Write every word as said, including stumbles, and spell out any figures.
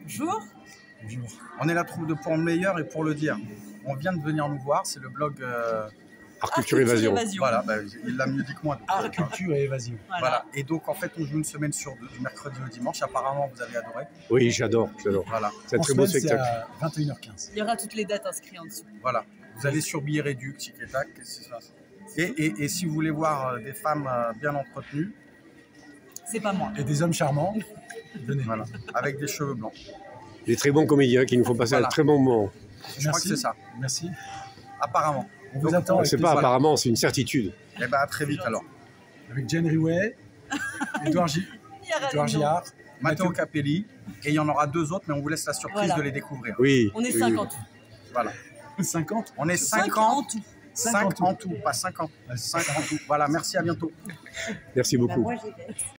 Bonjour. Bonjour. On est la troupe de Pour le meilleur et pour le dire. On vient de venir nous voir, c'est le blog euh... Art Culture Évasion. Évasion. Voilà, bah, il l'a mieux dit que moi. Art Culture et Évasion. Voilà. Voilà. Et donc en fait, on joue une semaine sur deux, du mercredi au dimanche. Apparemment, vous avez adoré. Oui, j'adore, j'adore. Voilà, C'est un En très beau semaine, c'est spectacle. à vingt et une heures quinze. Il y aura toutes les dates inscrites en dessous. voilà. Vous allez sur Billets Réduc, tic et tac. qu'est-ce qui se passe Et, et, et si vous voulez voir euh, des femmes euh, bien entretenues, C'est pas moi. Et des hommes charmants, venez. voilà, avec des cheveux blancs. Des très bons comédiens qui nous font passer Voilà. un très bon moment. Je crois que c'est ça. Merci. Apparemment. On vous Donc, attend on- avec C'est pas plaisir. apparemment, c'est une certitude. Eh ben à très vite alors. Avec Jane Riway, Edouard Gi- Il y aura Edouard des noms. Giard, Matteo Capelli. Et il y en aura deux autres, mais on vous laisse la surprise Voilà. de les découvrir. Oui. On est oui, cinquante. Voilà. cinquante. On est Cinq cinquante. en tout. cinq en tout, pas cinquante. cinq en tout. Voilà, merci, à bientôt. Merci Bah, beaucoup. moi, j'y vais.